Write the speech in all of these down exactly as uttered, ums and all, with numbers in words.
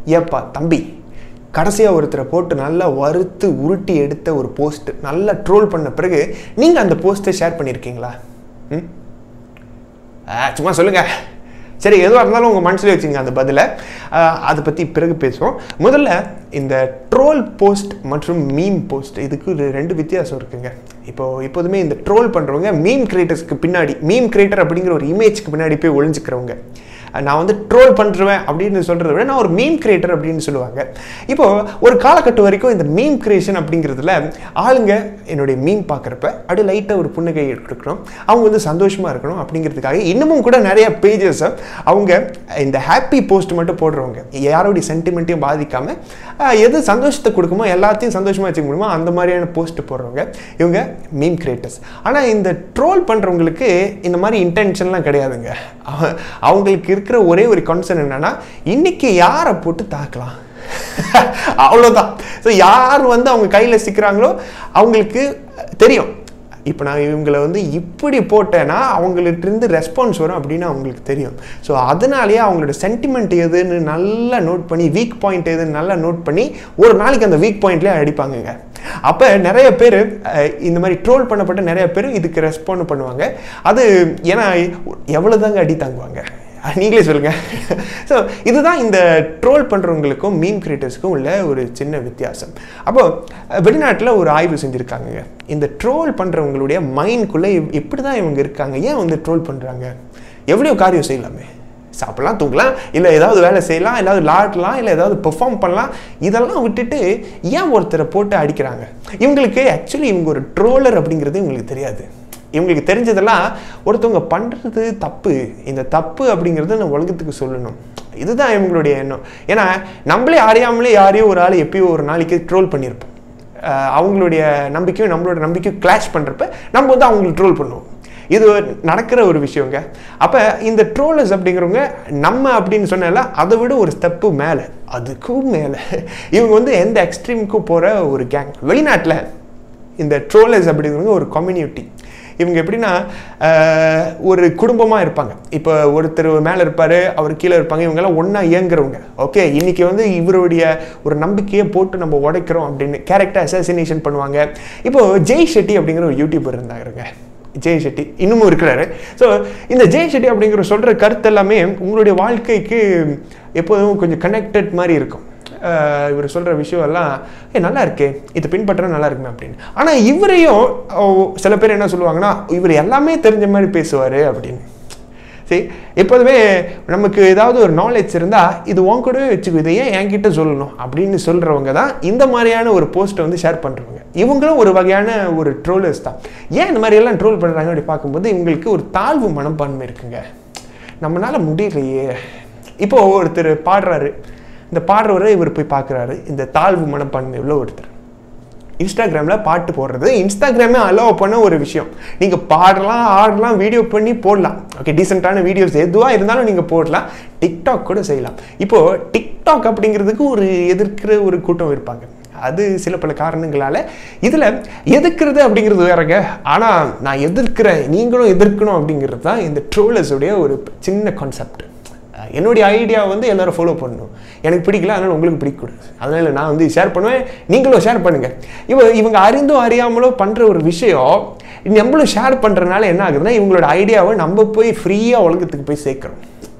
ஏப்பா தம்பி கடைசியாக ஒருத்தரை போட்டு நல்லா வறுத்து உருட்டி எடுத்த ஒரு போஸ்ட் நல்லா ட்ரோல் பண்ண பிறகு நீங்கள் அந்த போஸ்ட்டை ஷேர் பண்ணியிருக்கீங்களா? ம் சும்மா சொல்லுங்கள். சரி, எதுவாக இருந்தாலும் உங்கள் மனசில் வச்சுங்க அந்த பதிலை. அதை பற்றி பிறகு பேசுவோம். முதல்ல இந்த ட்ரோல் போஸ்ட் மற்றும் மீம் போஸ்ட் இதுக்கு ரெண்டு வித்தியாசம் இருக்குங்க. இப்போது எப்போதுமே இந்த ட்ரோல் பண்ணுறவங்க மீம் கிரியேட்டர்ஸ்க்கு பின்னாடி, மீம் கிரியேட்டர் அப்படிங்கிற ஒரு இமேஜ்க்கு பின்னாடி போய் ஒழிஞ்சிக்கிறவங்க. நான் வந்து ட்ரோல் பண்ணுறேன் அப்படின்னு சொல்கிறத விட நான் ஒரு மீம் கிரியேட்டர் அப்படின்னு சொல்லுவாங்க. இப்போது ஒரு காலகட்டம் வரைக்கும் இந்த மீம் கிரியேஷன் அப்படிங்கிறதுல ஆளுங்க என்னுடைய மீம் பார்க்குறப்ப அப்படியே லைட்டாக ஒரு புன்னகை எடுக்கணும், அவங்க வந்து சந்தோஷமாக இருக்கணும் அப்படிங்கிறதுக்காக இன்னமும் கூட நிறைய பேஜஸை அவங்க இந்த ஹாப்பி போஸ்ட் மட்டும் போடுறவங்க, யாரோடைய சென்டிமெண்ட்டையும் பாதிக்காமல் எது சந்தோஷத்தை கொடுக்குமோ எல்லாத்தையும் சந்தோஷமாக வச்சுக்க முடியுமோ அந்த மாதிரியான போஸ்ட் போடுறவங்க இவங்க மீம் கிரியேட்டர்ஸ். ஆனால் இந்த ட்ரோல் பண்ணுறவங்களுக்கு இந்த மாதிரி இன்டென்ஷன்லாம் கிடையாதுங்க. அவங்களுக்கு இருக்கிற ஒரே ஒரு கன்சர்ன் என்னன்னா இன்னைக்கு யாரை போட்டு தாக்கலாம், அவ்வளோதான். ஸோ யார் வந்து அவங்க கையில் சிக்கிறாங்களோ அவங்களுக்கு தெரியும், இப்போ நான் இவங்களை வந்து இப்படி போட்டேன்னா அவங்கள்ட்ட இருந்து ரெஸ்பான்ஸ் வரும் அப்படின்னு அவங்களுக்கு தெரியும். ஸோ அதனாலேயே அவங்களோட சென்டிமெண்ட் எதுன்னு நல்லா நோட் பண்ணி, வீக் பாயிண்ட் எதுன்னு நல்லா நோட் பண்ணி ஒரு நாளைக்கு அந்த வீக் பாயிண்ட்லேயே அடிப்பாங்கங்க. அப்போ நிறைய பேர் இந்த மாதிரி ட்ரோல் பண்ணப்பட்ட நிறைய பேர் இதுக்கு ரெஸ்பாண்ட் பண்ணுவாங்க. அது ஏன்னா எவ்வளோ தாங்க அடி தாங்குவாங்க, நீங்களே சொல்லுங்கள். ஸோ இதுதான் இந்த ட்ரோல் பண்ணுறவங்களுக்கும் மீம் கிரியேட்டர்ஸுக்கும் உள்ள ஒரு சின்ன வித்தியாசம். அப்போது வெளிநாட்டில் ஒரு ஆய்வு செஞ்சுருக்காங்க. இந்த ட்ரோல் பண்ணுறவங்களுடைய மைண்ட்குள்ளே எப்படி தான் இவங்க இருக்காங்க, ஏன் வந்து ட்ரோல் பண்ணுறாங்க, எவ்வளோ காரியம் செய்யலாமே, சாப்பிடலாம், தூங்கலாம், இல்லை ஏதாவது வேலை செய்யலாம், ஏதாவது விளாடலாம், இல்லை ஏதாவது பெர்ஃபார்ம் பண்ணலாம், இதெல்லாம் விட்டுட்டு ஏன் ஒருத்தரை போட்டு அடிக்கிறாங்க? இவங்களுக்கு ஆக்சுவலி இவங்க ஒரு ட்ரோலர் அப்படிங்கிறது இவங்களுக்கு தெரியாது. இவங்களுக்கு தெரிஞ்சதெல்லாம் ஒருத்தவங்க பண்ணுறது தப்பு, இந்த தப்பு அப்படிங்கிறத நான் உலகத்துக்கு சொல்லணும், இதுதான் இவங்களுடைய எண்ணம். ஏன்னா நம்மளே அறியாமலே யாரையும் ஒரு ஆள் எப்பயோ ஒரு நாளைக்கு ட்ரோல் பண்ணியிருப்போம். அவங்களுடைய நம்பிக்கையும் நம்மளோட நம்பிக்கையும் கிளாஷ் பண்ணுறப்ப நம்ம வந்து அவங்களுக்கு ட்ரோல் பண்ணுவோம். இது நடக்கிற ஒரு விஷயங்க. அப்போ இந்த ட்ரோலர்ஸ் அப்படிங்கிறவங்க நம்ம அப்படின்னு சொன்னால அதை விட ஒரு ஸ்டெப்பு மேலே, அதுக்கும் மேலே இவங்க வந்து எந்த எக்ஸ்ட்ரீமுக்கும் போகிற ஒரு கேங். வெளிநாட்டில் இந்த ட்ரோலர்ஸ் அப்படிங்கிறவங்க ஒரு கம்யூனிட்டி. இவங்க எப்படின்னா ஒரு குடும்பமாக இருப்பாங்க. இப்போ ஒருத்தர் மேலே இருப்பார், அவர் கீழே இருப்பாங்க, இவங்கெல்லாம் ஒன்றா இயங்குறவங்க. ஓகே, இன்றைக்கி வந்து இவருடைய ஒரு நம்பிக்கையை போட்டு நம்ம உடைக்கிறோம் அப்படின்னு கேரக்டர் அசாசினேஷன் பண்ணுவாங்க. இப்போது ஜெய் ஷெட்டி அப்படிங்கிற ஒரு யூடியூபர் இருந்தாருங்க, ஜெய் ஷெட்டி இன்னமும் இருக்கிறாரு. ஸோ இந்த ஜெய் ஷெட்டி அப்படிங்கிற சொல்கிற கருத்து எல்லாமே உங்களுடைய வாழ்க்கைக்கு எப்போதும் கொஞ்சம் கனெக்டட் மாதிரி இருக்கும். இவர் சொல்கிற விஷயம் எல்லாம் ஏ நல்லா இருக்கே, இதை பின்பற்ற நல்லா இருக்குமே அப்படின்னு. ஆனால் இவரையும் சில பேர் என்ன சொல்லுவாங்கன்னா, இவர் எல்லாமே தெரிஞ்ச மாதிரி பேசுவார் அப்படின்னு. சரி, எப்போதுமே நமக்கு ஏதாவது ஒரு நாலேஜ் இருந்தால் இது உன் கூடவே வச்சுக்கோ, இதை ஏன் என்கிட்ட சொல்லணும் அப்படின்னு சொல்கிறவங்க தான் இந்த மாதிரியான ஒரு போஸ்ட்டை வந்து ஷேர் பண்ணுறவங்க. இவங்களும் ஒரு வகையான ஒரு ட்ரோலர்ஸ் தான். ஏன் இந்த மாதிரியெல்லாம் ட்ரோல் பண்ணுறாங்க அப்படி பார்க்கும்போது இவங்களுக்கு ஒரு தாழ்வு மனப்பான்மை இருக்குங்க. நம்மளால் முடியலையே. இப்போது ஒருத்தர் பாடுறாரு, இந்த பாடுறவரை இவர் போய் பார்க்குறாரு, இந்த தாழ்வு மனப்பான்மை உள்ள ஒருத்தர் இன்ஸ்டாகிராமில் பாட்டு போடுறது. இன்ஸ்டாகிராமே அலோவ் பண்ண ஒரு விஷயம். நீங்கள் பாடலாம், ஆடலாம், வீடியோ பண்ணி போடலாம். ஓகே, டீசெண்டான வீடியோஸ் எதுவாக இருந்தாலும் நீங்கள் போடலாம். டிக்டாக் கூட செய்யலாம். இப்போது டிக்டாக் அப்படிங்கிறதுக்கு ஒரு எதிர்க்கிற ஒரு கூட்டம் இருப்பாங்க. அது சில பல காரணங்களால். இதில் எதிர்க்கிறது அப்படிங்கிறது வேறங்க. ஆனால் நான் எதிர்க்கிறேன், நீங்களும் எதிர்க்கணும் அப்படிங்கிறது தான் இந்த ட்ரோலர்ஸுடைய ஒரு சின்ன கான்செப்ட். என்னுடைய ஐடியா வந்து எல்லாரும் ஃபாலோ பண்ணணும். எனக்கு பிடிக்கல, அதனால் உங்களுக்கு பிடிக்கக்கூடாது. அதனால் நான் வந்து ஷேர் பண்ணுவேன், நீங்களும் ஷேர் பண்ணுங்கள். இவ இவங்க அறிந்தோ அறியாமலோ பண்ணுற ஒரு விஷயம் நம்மளும் ஷேர் பண்ணுறதுனால என்ன ஆகுதுன்னா இவங்களோட ஐடியாவை நம்ம போய் ஃப்ரீயாக உலகத்துக்கு போய் சேர்க்குறோம்.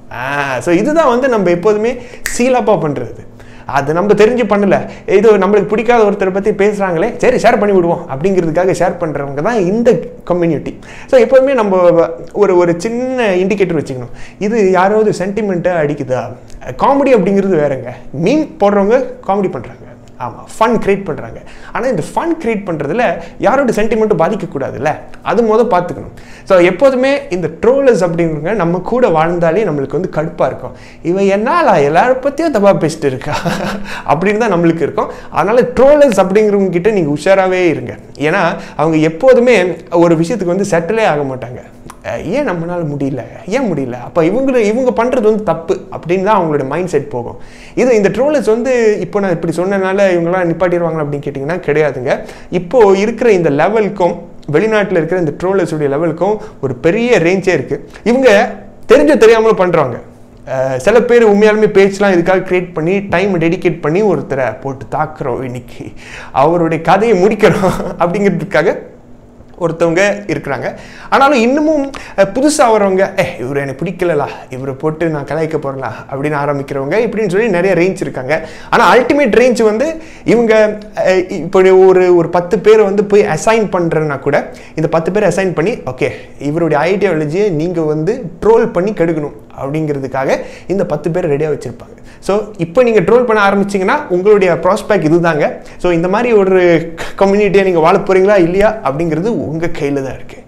ஸோ இதுதான் வந்து நம்ம எப்போதுமே சீலப்பாக பண்ணுறது. அது நம்ம தெரிஞ்சு பண்ணலை, இது நம்மளுக்கு பிடிக்காத ஒருத்தரை பற்றி பேசுகிறாங்களே, சரி ஷேர் பண்ணி விடுவோம் அப்படிங்கிறதுக்காக ஷேர் பண்ணுறவங்க தான் இந்த கம்யூனிட்டி. ஸோ எப்போதுமே நம்ம ஒரு ஒரு சின்ன இண்டிகேட்டர் வச்சுக்கணும். இது யாராவது சென்டிமெண்ட்டாக அடிக்குதா? காமெடி அப்படிங்கிறது வேறங்க. மீம் போடுறவங்க காமெடி பண்ணுறாங்க, ஆமாம், ஃபன் கிரியேட் பண்ணுறாங்க. ஆனால் இந்த ஃபன் கிரியேட் பண்ணுறதுல யாரோட சென்டிமெண்ட்டும் பாதிக்கக்கூடாதுல்ல, அது முதல் பார்த்துக்கணும். ஸோ எப்போதுமே இந்த ட்ரோலர்ஸ் அப்படிங்கிறவங்க நம்ம கூட வாழ்ந்தாலே நம்மளுக்கு வந்து கடுப்பாக இருக்கும். இவன் என்னால் எல்லாரை பற்றியும் தப்பாக பேசிட்டு இருக்கா அப்படின்னு தான் நம்மளுக்கு இருக்கும். அதனால் ட்ரோலர்ஸ் அப்படிங்கிறவங்க கிட்ட நீங்கள் உஷாராகவே இருங்க. ஏன்னா அவங்க எப்போதுமே ஒரு விஷயத்துக்கு வந்து செட்டிலே ஆக மாட்டாங்க. ஏன் நம்மளால முடியல, ஏன் முடியல, அப்போ இவங்க இவங்க பண்ணுறது வந்து தப்பு அப்படின்னு தான் அவங்களோட மைண்ட் செட் போகும். இது இந்த ட்ரோலர்ஸ் வந்து இப்போ நான் இப்படி சொன்னனால இவங்களாம் நிப்பாட்டிடுவாங்க அப்படின்னு கேட்டிங்கன்னா கிடையாதுங்க. இப்போது இருக்கிற இந்த லெவலுக்கும் வெளிநாட்டில் இருக்கிற இந்த ட்ரோலர்ஸுடைய லெவலுக்கும் ஒரு பெரிய ரேஞ்சே இருக்குது. இவங்க தெரிஞ்ச தெரியாமலும் பண்ணுறாங்க. சில பேர் உண்மையாலுமே பேஜ்லாம் இதுக்காக க்ரியேட் பண்ணி டைம் டெடிகேட் பண்ணி ஒருத்தரை போட்டு தாக்குறோம், இன்னைக்கு அவருடைய கதையை முடிக்கிறோம் அப்படிங்கிறதுக்காக ஒருத்தவங்க இருக்கிறாங்க. ஆனாலும் இன்னமும் புதுசாக வரவங்க, ஏ இவர் எனக்கு பிடிக்கலலா, இவரை போட்டு நான் கலாய்க்க போகிறேங்களா அப்படின்னு ஆரம்பிக்கிறவங்க இப்படின்னு சொல்லி நிறைய ரேஞ்ச் இருக்காங்க. ஆனால் அல்டிமேட் ரேஞ்ச் வந்து இவங்க இப்போ ஒரு ஒரு பத்து பேரை வந்து போய் அசைன் பண்ணுறேன்னா கூட இந்த பத்து பேர் அசைன் பண்ணி ஓகே இவருடைய ஐடியாலஜியை நீங்கள் வந்து ட்ரோல் பண்ணி கெடுக்கணும் அப்படிங்கிறதுக்காக இந்த பத்து பேர் ரெடியாக வச்சுருப்பாங்க. ஸோ இப்போ நீங்கள் ட்ரோல் பண்ண ஆரம்பிச்சிங்கன்னா உங்களுடைய ப்ராஸ்பெக்ட் இது தாங்க. ஸோ இந்த மாதிரி ஒரு கம்யூனிட்டியை நீங்கள் வாழ போகிறீங்களா இல்லையா அப்படிங்கிறது உங்கள் கையில் தான் இருக்குது.